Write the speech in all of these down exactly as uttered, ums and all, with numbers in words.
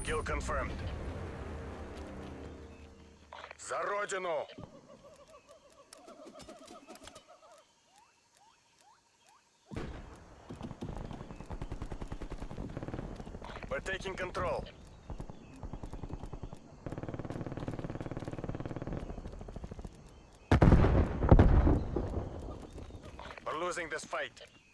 Kill confirmed. За родину! We're taking control. We're losing this fight.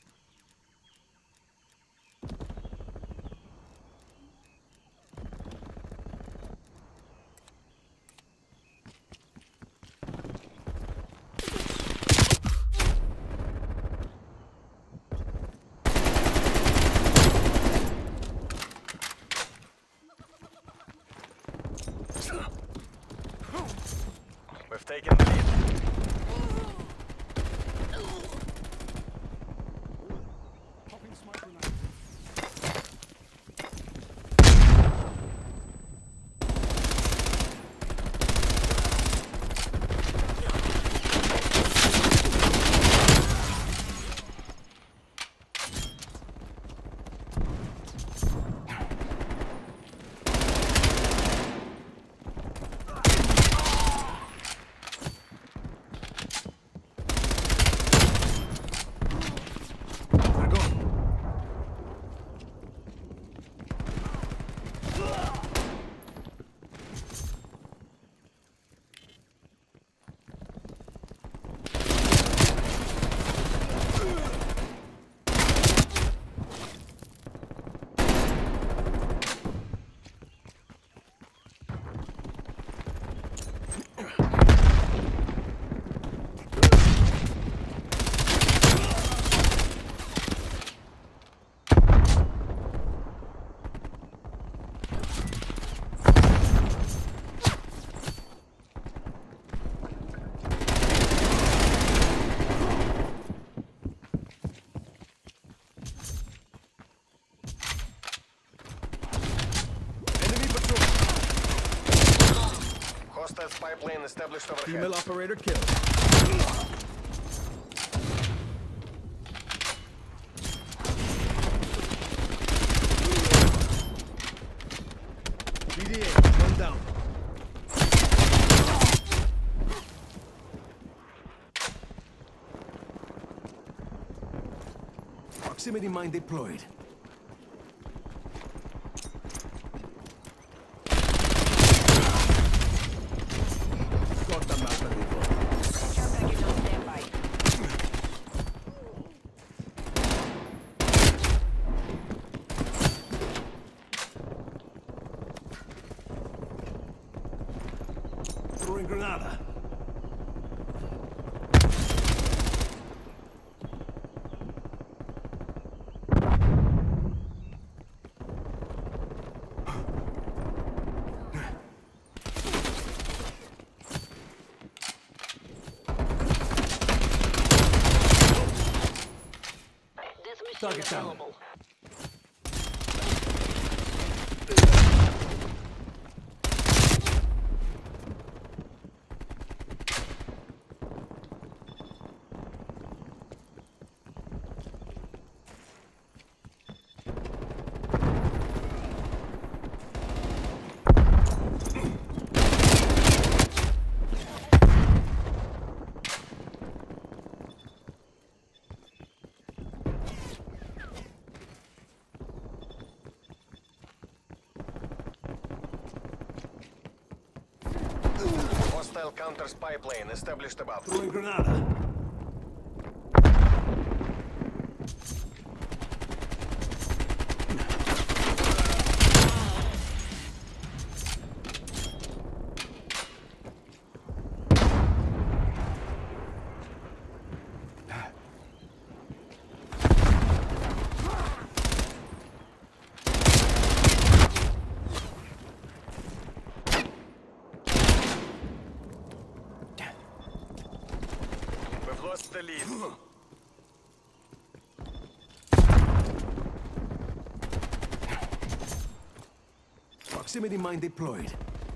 We've taken the lead. Popping smoke grenade. Hostile spy plane established overhead. Female operator killed. B D A, one down. Proximity mine deployed. Got the map and deployed. Care package on standby. Throwing granada. This mission Target is down. available. Hostile counter spy plane established above. Throwing granada. We've lost the lead. Proximity mine deployed.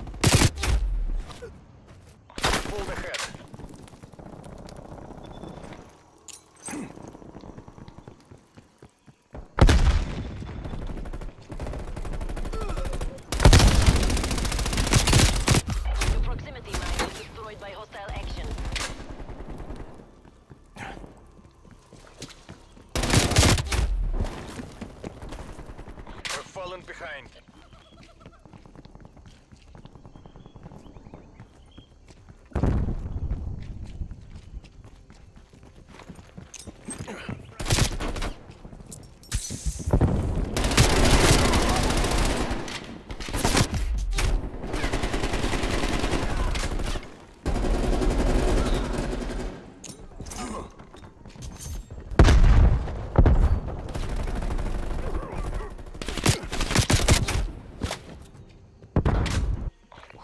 Pulled ahead.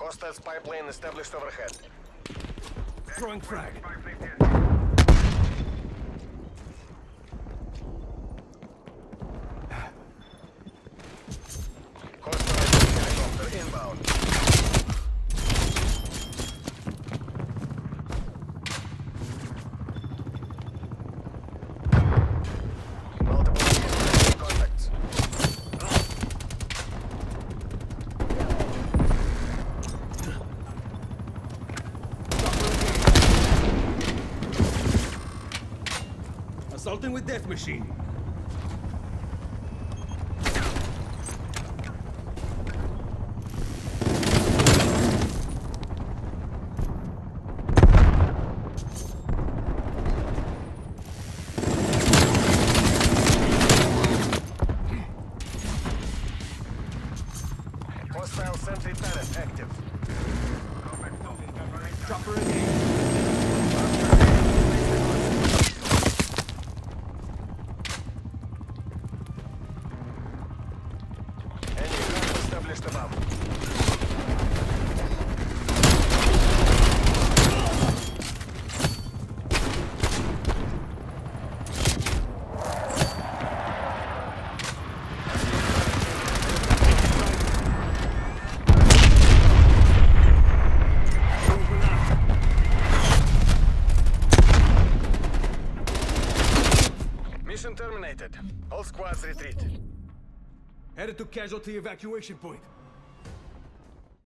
Hostile spy plane established overhead. Throwing frag. Hostile helicopter inbound. Multiple enemies contacts. Assaulting with death machine. Hostile sentry turret active. Chopper engaged. Enemy craft established above. Throwing grenade. Mission terminated. All squads retreat. Headed to casualty evacuation point.